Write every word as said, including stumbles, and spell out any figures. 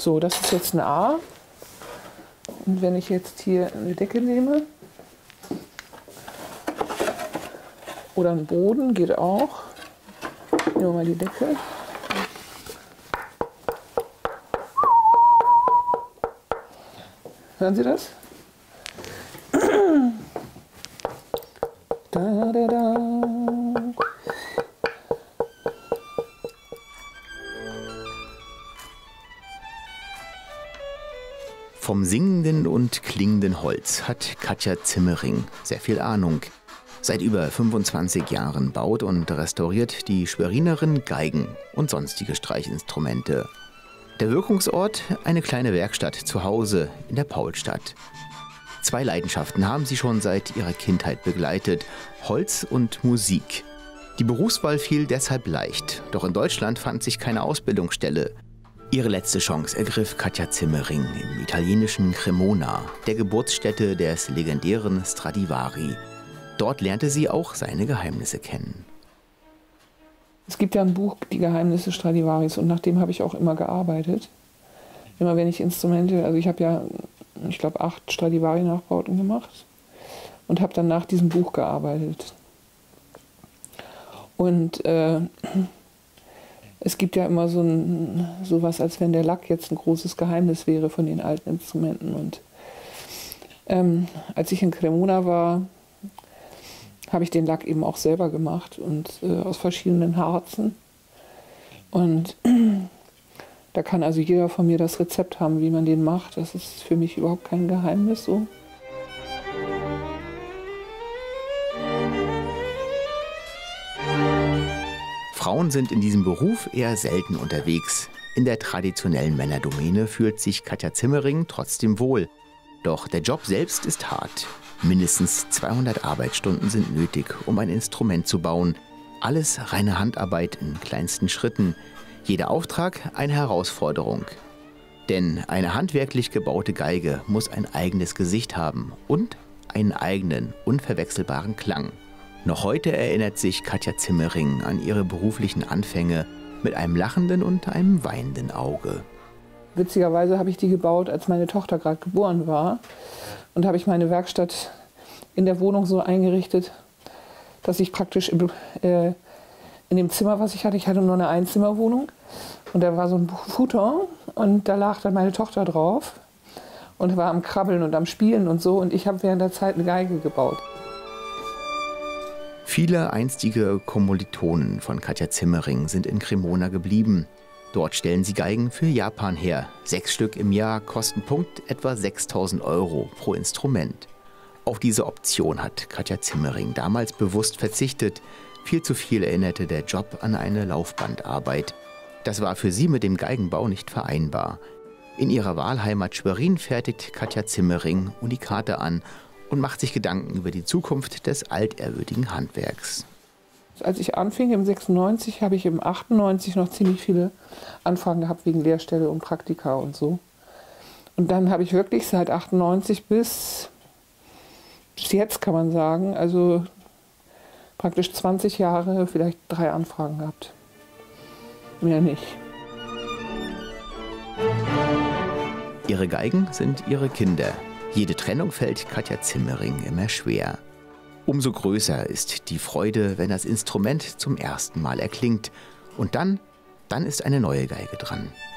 So, das ist jetzt ein A. Und wenn ich jetzt hier eine Decke nehme oder einen Boden, geht auch. Nehmen wir mal die Decke. Hören Sie das? Da, da, da. Vom singenden und klingenden Holz hat Katja Zimmering sehr viel Ahnung. Seit über fünfundzwanzig Jahren baut und restauriert die Schwerinerin Geigen und sonstige Streichinstrumente. Der Wirkungsort eine kleine Werkstatt zu Hause in der Paulstadt. Zwei Leidenschaften haben sie schon seit ihrer Kindheit begleitet: Holz und Musik. Die Berufswahl fiel deshalb leicht, doch in Deutschland fand sich keine Ausbildungsstelle. Ihre letzte Chance ergriff Katja Zimmering im italienischen Cremona, der Geburtsstätte des legendären Stradivari. Dort lernte sie auch seine Geheimnisse kennen. Es gibt ja ein Buch, Die Geheimnisse Stradivaris, und nach dem habe ich auch immer gearbeitet. Immer wenn ich Instrumente, also ich habe ja, ich glaube, acht Stradivari-Nachbauten gemacht und habe dann nach diesem Buch gearbeitet. Und äh, es gibt ja immer so ein, sowas, als wenn der Lack jetzt ein großes Geheimnis wäre von den alten Instrumenten. Und ähm, als ich in Cremona war, habe ich den Lack eben auch selber gemacht und äh, aus verschiedenen Harzen. Und da kann also jeder von mir das Rezept haben, wie man den macht. Das ist für mich überhaupt kein Geheimnis so. Frauen sind in diesem Beruf eher selten unterwegs. In der traditionellen Männerdomäne fühlt sich Katja Zimmering trotzdem wohl. Doch der Job selbst ist hart. Mindestens zweihundert Arbeitsstunden sind nötig, um ein Instrument zu bauen. Alles reine Handarbeit in kleinsten Schritten. Jeder Auftrag eine Herausforderung. Denn eine handwerklich gebaute Geige muss ein eigenes Gesicht haben und einen eigenen, unverwechselbaren Klang. Noch heute erinnert sich Katja Zimmering an ihre beruflichen Anfänge mit einem lachenden und einem weinenden Auge. Witzigerweise habe ich die gebaut, als meine Tochter gerade geboren war. Und habe ich meine Werkstatt in der Wohnung so eingerichtet, dass ich praktisch im, äh, in dem Zimmer, was ich hatte, ich hatte nur eine Einzimmerwohnung. Und da war so ein Futon und da lag dann meine Tochter drauf und war am Krabbeln und am Spielen und so. Und ich habe während der Zeit eine Geige gebaut. Viele einstige Kommilitonen von Katja Zimmering sind in Cremona geblieben. Dort stellen sie Geigen für Japan her. Sechs Stück im Jahr kosten Punkt etwa sechstausend Euro pro Instrument. Auf diese Option hat Katja Zimmering damals bewusst verzichtet. Viel zu viel erinnerte der Job an eine Laufbandarbeit. Das war für sie mit dem Geigenbau nicht vereinbar. In ihrer Wahlheimat Schwerin fertigt Katja Zimmering Unikate an und macht sich Gedanken über die Zukunft des altehrwürdigen Handwerks. Als ich anfing im sechsundneunzig, habe ich im achtundneunzig noch ziemlich viele Anfragen gehabt wegen Lehrstelle und Praktika und so. Und dann habe ich wirklich seit achtundneunzig bis, bis jetzt, kann man sagen, also praktisch zwanzig Jahre, vielleicht drei Anfragen gehabt. Mehr nicht. Ihre Geigen sind ihre Kinder. Jede Trennung fällt Katja Zimmering immer schwer. Umso größer ist die Freude, wenn das Instrument zum ersten Mal erklingt. Und dann, dann ist eine neue Geige dran.